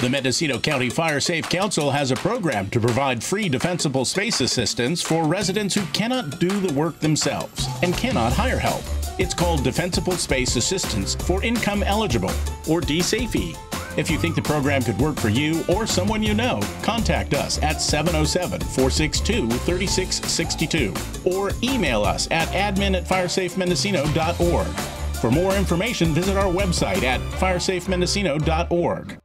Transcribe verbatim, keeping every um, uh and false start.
The Mendocino County Fire Safe Council has a program to provide free defensible space assistance for residents who cannot do the work themselves and cannot hire help. It's called Defensible Space Assistance for Income Eligible, or D SAFIE. If you think the program could work for you or someone you know, contact us at seven oh seven, four six two, three six six two or email us at admin at firesafe mendocino dot org. For more information, visit our website at firesafe mendocino dot org.